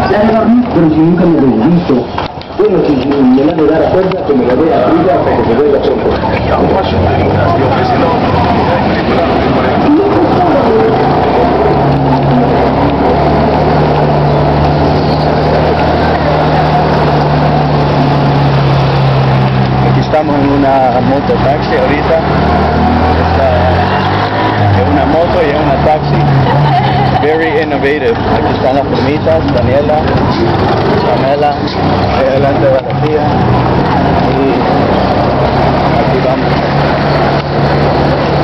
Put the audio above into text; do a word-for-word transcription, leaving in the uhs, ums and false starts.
La de dormir, pero si nunca me lo he visto. Bueno, si, si me la de dar a fuerza, que me la dé a fría hasta que se vuelva pronto. Aquí estamos en una mototaxi ahorita. Está, es una moto y es una taxi. Very innovative. Aquí están las primitas, Daniela, Pamela, ahí adelante va la tía. Y aquí vamos.